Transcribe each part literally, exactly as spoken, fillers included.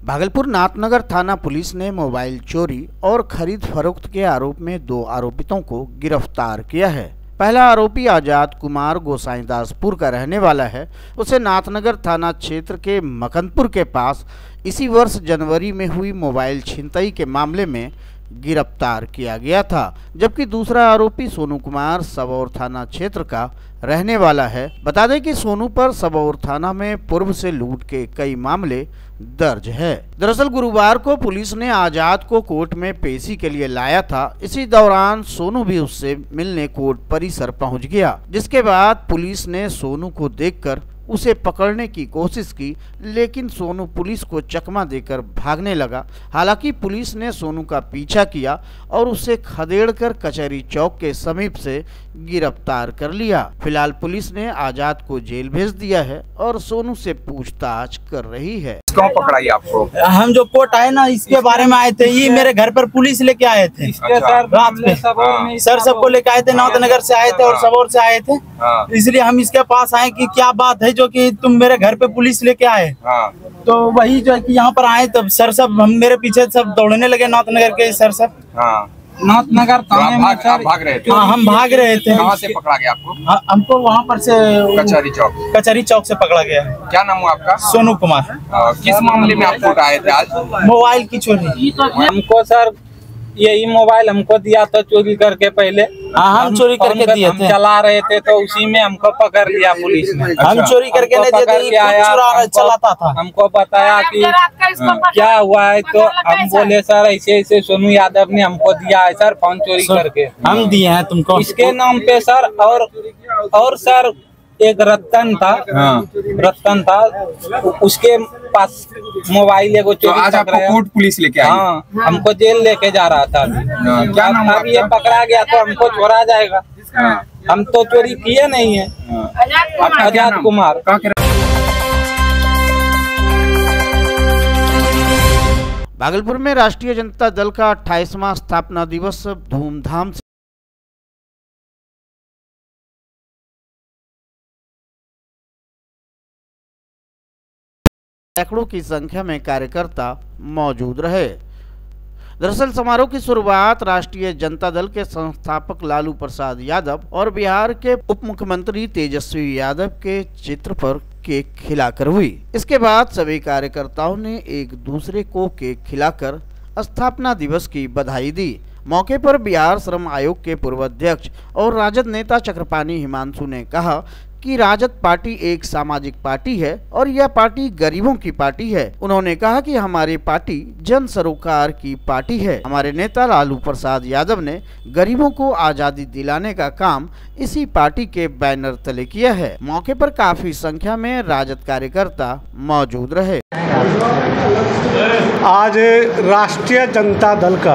भागलपुर नाथनगर थाना पुलिस ने मोबाइल चोरी और खरीद फरोख्त के आरोप में दो आरोपितों को गिरफ्तार किया है। पहला आरोपी आजाद कुमार गोसाईदासपुर का रहने वाला है। उसे नाथनगर थाना क्षेत्र के मकनपुर के पास इसी वर्ष जनवरी में हुई मोबाइल छिनतई के मामले में गिरफ्तार किया गया था, जबकि दूसरा आरोपी सोनू कुमार सबौर थाना क्षेत्र का रहने वाला है। बता दें कि सोनू पर सबौर थाना में पूर्व से लूट के कई मामले दर्ज है। दरअसल गुरुवार को पुलिस ने आजाद को कोर्ट में पेशी के लिए लाया था। इसी दौरान सोनू भी उससे मिलने कोर्ट परिसर पहुंच गया, जिसके बाद पुलिस ने सोनू को देखकर उसे पकड़ने की कोशिश की, लेकिन सोनू पुलिस को चकमा देकर भागने लगा। हालांकि पुलिस ने सोनू का पीछा किया और उसे खदेड़कर कचहरी चौक के समीप से गिरफ्तार कर लिया। फिलहाल पुलिस ने आजाद को जेल भेज दिया है और सोनू से पूछताछ कर रही है। कौन पकड़ाई आपको? हम जो कोर्ट आए ना, इसके बारे में आए थे। ये मेरे घर पर पुलिस लेके आए थे। अच्छा। रात में सर सबको लेके आए थे। नाथनगर से आए थे और सबौर से आए थे, इसलिए हम इसके पास आए कि क्या बात है जो कि तुम मेरे घर पे पुलिस लेके आए। तो वही जो है कि यहाँ पर आए तब सर सब हम मेरे पीछे सब दौड़ने लगे। नाथनगर के सर सब नाथनगर थाने में भाग, भाग रहे थे। हाँ, हम भाग रहे थे। कहाँ से पकड़ा गया आपको? हाँ, हमको वहाँ पर से कचहरी चौक कचहरी चौक से पकड़ा गया। क्या नाम हुआ आपका? सोनू कुमार। किस मामले में आप कोर्ट आए थे आज? मोबाइल की चोरी। हमको सर यही मोबाइल हमको दिया था चोरी करके पहले। हाँ, हम चोरी करके दिए थे। चला रहे थे तो उसी में हमको पकड़ लिया पुलिस ने। हम चोरी करके नहीं दिए थे, आया चलाता था। हमको बताया कि क्या हुआ है, तो हम बोले सर ऐसे ऐसे सोनू यादव ने हमको दिया है सर फोन चोरी करके। हम दिए हैं तुमको इसके नाम पे सर। और और सर एक रतन था। हाँ। रतन था, उसके पास मोबाइल एगो तो आज आपको कोर्ट पुलिस लेके आई? हाँ, हमको जेल लेके जा रहा था। अभी क्या नाम अभी ये पकड़ा गया तो हमको छोड़ा जाएगा। हाँ। हम तो चोरी किए नहीं है। आजाद कुमार। भागलपुर में राष्ट्रीय जनता दल का अट्ठाईसवां स्थापना दिवस धूमधाम से सैकड़ों की संख्या में कार्यकर्ता मौजूद रहे। दरअसल समारोह की शुरुआत राष्ट्रीय जनता दल के संस्थापक लालू प्रसाद यादव और बिहार के उप मुख्यमंत्री तेजस्वी यादव के चित्र पर केक खिलाकर हुई। इसके बाद सभी कार्यकर्ताओं ने एक दूसरे को केक खिलाकर स्थापना दिवस की बधाई दी। मौके पर बिहार श्रम आयोग के पूर्व अध्यक्ष और राजद नेता चक्रपाणी हिमांशु ने कहा कि राजद पार्टी एक सामाजिक पार्टी है और यह पार्टी गरीबों की पार्टी है। उन्होंने कहा कि हमारी पार्टी जन सरोकार की पार्टी है। हमारे नेता लालू प्रसाद यादव ने गरीबों को आजादी दिलाने का काम इसी पार्टी के बैनर तले किया है। मौके पर काफी संख्या में राजद कार्यकर्ता मौजूद रहे। आज राष्ट्रीय जनता दल का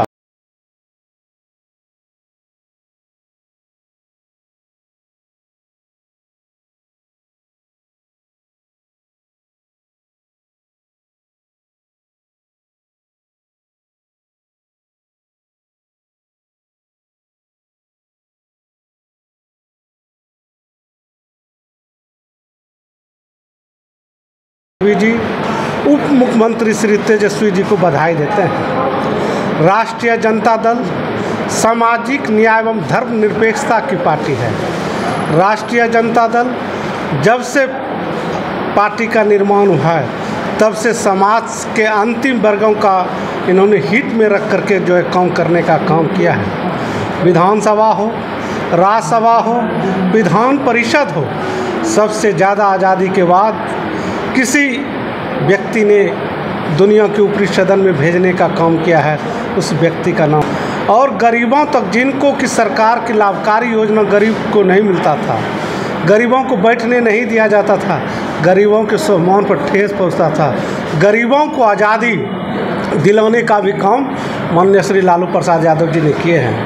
जी उप मुख्यमंत्री श्री तेजस्वी जी को बधाई देते हैं। राष्ट्रीय जनता दल सामाजिक न्याय एवं धर्मनिरपेक्षता की पार्टी है। राष्ट्रीय जनता दल जब से पार्टी का निर्माण हुआ है तब से समाज के अंतिम वर्गों का इन्होंने हित में रख करके जो है काम करने का काम किया है। विधानसभा हो, राज्यसभा हो, विधान परिषद हो, सबसे ज़्यादा आज़ादी के बाद किसी व्यक्ति ने दुनिया के ऊपरी सदन में भेजने का काम किया है, उस व्यक्ति का नाम। और गरीबों तक जिनको कि सरकार की लाभकारी योजना गरीब को नहीं मिलता था, गरीबों को बैठने नहीं दिया जाता था, गरीबों के सम्मान पर ठेस पहुंचता था, गरीबों को आज़ादी दिलाने का भी काम माननीय श्री लालू प्रसाद यादव जी ने किए हैं।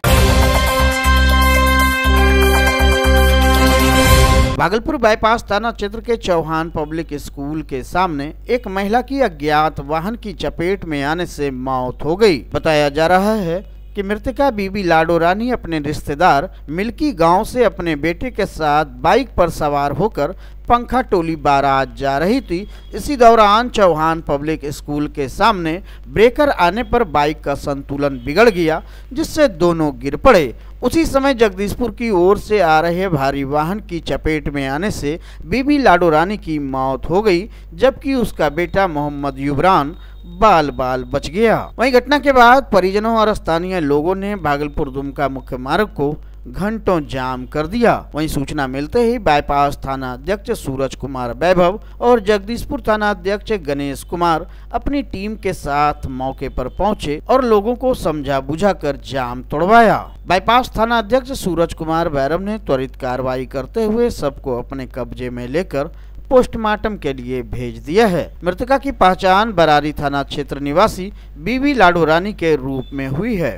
भागलपुर बाईपास थाना क्षेत्र के चौहान पब्लिक स्कूल के सामने एक महिला की अज्ञात वाहन की चपेट में आने से मौत हो गई। बताया जा रहा है कि मृतका बीबी लाडो रानी अपने रिश्तेदार मिल्की गांव से अपने बेटे के साथ बाइक पर सवार होकर पंखा टोली बारात जा रही थी। इसी दौरान चौहान पब्लिक स्कूल के सामने ब्रेकर आने पर बाइक का संतुलन बिगड़ गया, जिससे दोनों गिर पड़े। उसी समय जगदीशपुर की ओर से आ रहे भारी वाहन की चपेट में आने से बीबी लाडो रानी की मौत हो गई, जबकि उसका बेटा मोहम्मद युबरान बाल बाल बच गया। वहीं घटना के बाद परिजनों और स्थानीय लोगों ने भागलपुर दुमका मुख्य मार्ग को घंटों जाम कर दिया। वहीं सूचना मिलते ही बाईपास थाना अध्यक्ष सूरज कुमार वैभव और जगदीशपुर थाना अध्यक्ष गणेश कुमार अपनी टीम के साथ मौके पर पहुंचे और लोगों को समझा बुझाकर जाम तोड़वाया। बाईपास थाना अध्यक्ष सूरज कुमार वैभव ने त्वरित कार्रवाई करते हुए सबको अपने कब्जे में लेकर पोस्टमार्टम के लिए भेज दिया है। मृतका की पहचान बरारी थाना क्षेत्र निवासी बीबी लाडो रानी के रूप में हुई है।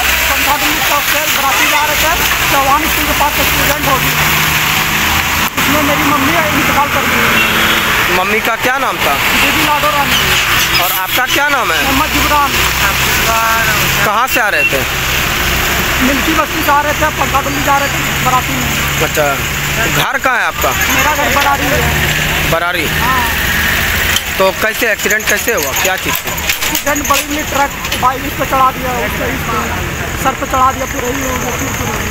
चौहान स्कूल के पास एक्सीडेंट होगी, इसमें मेरी मम्मी इंतकाल कर दी। मम्मी का क्या नाम था? बीबी लाडो रानी। और आपका क्या नाम है? मोहम्मद युबरान। कहाँ से आ रहे थे? मिल्की बस्ती से आ रहे थे, पंखा टोली जा रहे थे बराती में। अच्छा, घर कहाँ है आपका? मेरा घर बरारी है। बरारी? हाँ। तो कैसे एक्सीडेंट कैसे हुआ, क्या चीज़ थी? एक्सीडेंट बड़ी में ट्रक बाइक इस पे चढ़ा दिया, सर पे चढ़ा दिया, फिर रही है।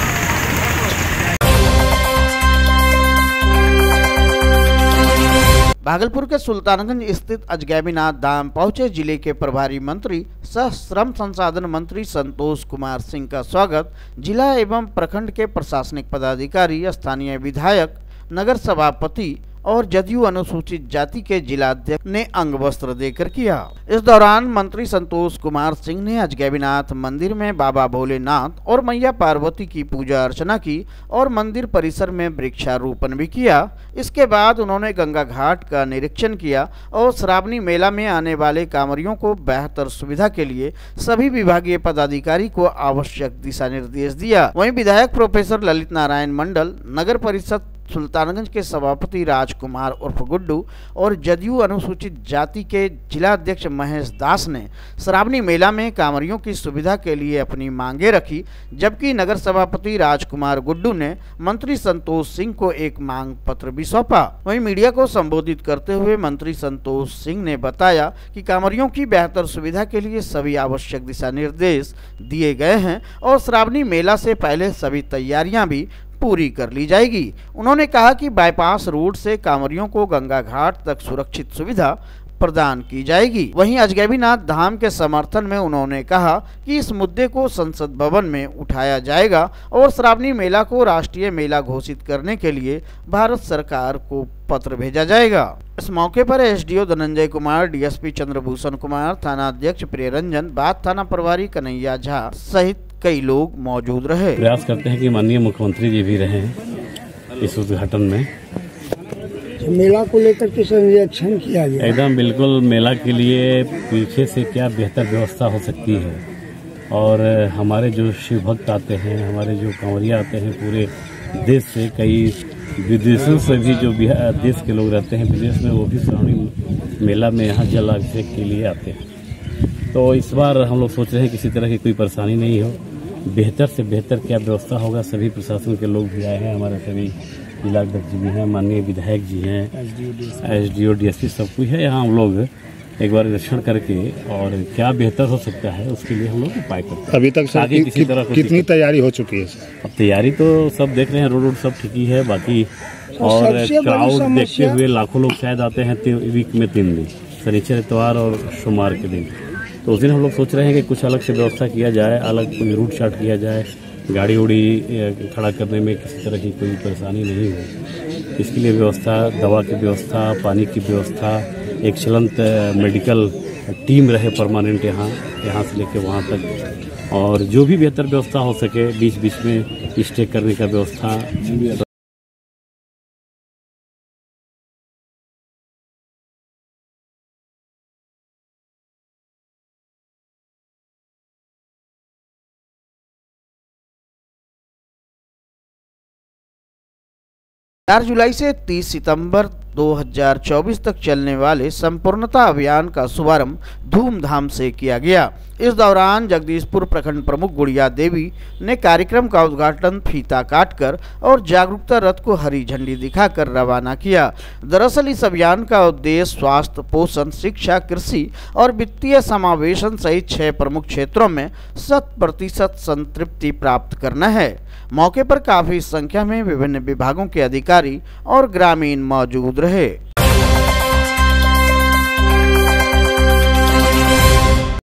भागलपुर के सुल्तानगंज स्थित अजगैबीनाथ धाम पहुंचे जिले के प्रभारी मंत्री सह श्रम संसाधन मंत्री संतोष कुमार सिंह का स्वागत जिला एवं प्रखंड के प्रशासनिक पदाधिकारी, स्थानीय विधायक, नगर सभापति और जदयू अनुसूचित जाति के जिलाध्यक्ष ने अंग वस्त्र देकर किया। इस दौरान मंत्री संतोष कुमार सिंह ने अजगैबीनाथ मंदिर में बाबा भोलेनाथ और मैया पार्वती की पूजा अर्चना की और मंदिर परिसर में वृक्षारोपण भी किया। इसके बाद उन्होंने गंगा घाट का निरीक्षण किया और श्रावणी मेला में आने वाले कांवरियों को बेहतर सुविधा के लिए सभी विभागीय पदाधिकारी को आवश्यक दिशा निर्देश दिया। वहीं विधायक प्रोफेसर ललित नारायण मंडल, नगर परिषद सुल्तानगंज के सभापति राजकुमार उर्फ गुड्डू और जदयू अनुसूचित जाति के जिलाध्यक्ष महेश दास ने श्रावणी मेला में कांवरियों की सुविधा के लिए अपनी मांगे रखी, जबकि नगर सभापति राजकुमार गुड्डू ने मंत्री संतोष सिंह को एक मांग पत्र भी सौंपा। वहीं मीडिया को संबोधित करते हुए मंत्री संतोष सिंह ने बताया कि कांवरियों की बेहतर सुविधा के लिए सभी आवश्यक दिशा निर्देश दिए गए हैं और श्रावणी मेला से पहले सभी तैयारियां भी पूरी कर ली जाएगी। उन्होंने कहा कि बाईपास रोड से कांवरियों को गंगा घाट तक सुरक्षित सुविधा प्रदान की जाएगी। वहीं अजगैबीनाथ धाम के समर्थन में उन्होंने कहा कि इस मुद्दे को संसद भवन में उठाया जाएगा और श्रावणी मेला को राष्ट्रीय मेला घोषित करने के लिए भारत सरकार को पत्र भेजा जाएगा। इस मौके पर एसडीओ धनंजय कुमार, डीएसपी चंद्रभूषण कुमार, थाना अध्यक्ष प्रियरंजन, बाथ थाना प्रभारी कन्हैया झा सहित कई लोग मौजूद रहे। प्रयास करते हैं कि माननीय मुख्यमंत्री जी भी रहे इस उद्घाटन में। मेला को लेकर के संरक्षण किया गया एकदम बिल्कुल मेला के लिए पीछे से क्या बेहतर व्यवस्था हो सकती है। और हमारे जो शिव भक्त आते हैं, हमारे जो कांवरिया आते हैं पूरे देश से, कई विदेशों से भी जो देश के लोग रहते हैं विदेश में, वो भी श्रावणी मेला में यहाँ जल अभिषेक के लिए आते हैं। तो इस बार हम लोग सोच रहे हैं किसी तरह की कोई परेशानी नहीं हो, बेहतर से बेहतर क्या व्यवस्था होगा। सभी प्रशासन के लोग भी आए हैं, हमारे सभी जिलाध्यक्ष जी भी हैं, माननीय विधायक जी हैं, एसडीओ डीएसपी सब कुछ है। यहाँ हम लोग एक बार निरीक्षण करके और क्या बेहतर हो सकता है उसके लिए हम लोग उपाय करते हैं। अभी तक सर कि, किसी तरह कितनी तैयारी हो चुकी है? अब तैयारी तो सब देख रहे हैं, रोड रोड सब ठीक ही है। बाकी और क्राउड देखते हुए लाखों लोग शायद आते हैं वीक में तीन दिन, शनिचर, इतवार और सोमवार के दिन। तो उस दिन हम लोग सोच रहे हैं कि कुछ अलग से व्यवस्था किया जाए, अलग कोई रूट चार्ट किया जाए, गाड़ी उड़ी खड़ा करने में किसी तरह की कोई परेशानी नहीं हो। इसके लिए व्यवस्था, दवा की व्यवस्था, पानी की व्यवस्था, एक चलंत मेडिकल टीम रहे परमानेंट यहाँ यहाँ से लेके वहाँ तक, और जो भी बेहतर व्यवस्था हो सके, बीच बीच में स्टे करने का व्यवस्था। चार जुलाई से तीस सितंबर दो हज़ार चौबीस तक चलने वाले संपूर्णता अभियान का शुभारंभ धूमधाम से किया गया। इस दौरान जगदीशपुर प्रखंड प्रमुख गुड़िया देवी ने कार्यक्रम का उद्घाटन फीता काटकर और जागरूकता रथ को हरी झंडी दिखाकर रवाना किया। दरअसल इस अभियान का उद्देश्य स्वास्थ्य, पोषण, शिक्षा, कृषि और वित्तीय समावेशन सहित छह प्रमुख क्षेत्रों में शत प्रतिशत संतृप्ति प्राप्त करना है। मौके पर काफी संख्या में विभिन्न विभागों के अधिकारी और ग्रामीण मौजूद रहे।